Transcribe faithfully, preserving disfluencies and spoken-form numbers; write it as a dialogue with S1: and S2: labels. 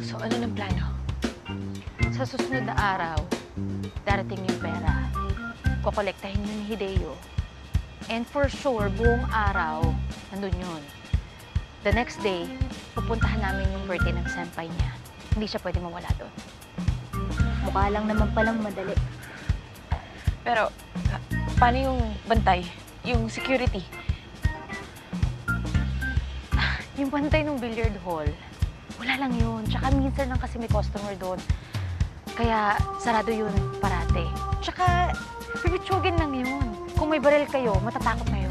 S1: So, ano ng plano?
S2: Sa susunod na araw, darating yung pera. Kokolektahin yun ni Hideo. And for sure, buong araw, nandun yun. The next day, pupuntahan namin yung birthday ng senpai niya. Hindi siya pwede mawala doon.
S3: Mukha lang naman palang madali.
S1: Pero, uh, paano yung bantay? Yung security?
S2: Yung bantay ng billiard hall, wala lang yun. Tsaka minsan lang kasi may customer doon. Kaya sarado yun parate. Tsaka, pipitsugin lang yun. Kung may baril kayo, matatakot na